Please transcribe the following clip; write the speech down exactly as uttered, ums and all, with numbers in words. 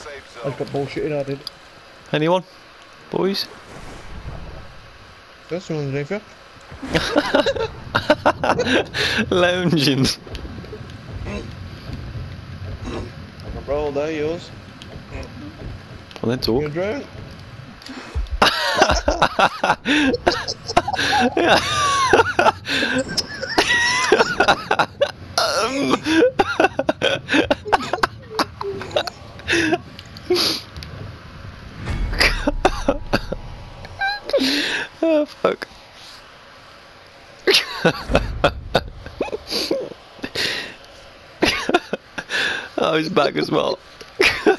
I just got bullshitted, I did. Anyone? Boys? There's someone underneath you. Lounging. Roll there, yours. Well then talk. You're drown. Yeah. um. Oh fuck. Oh, he's back as well.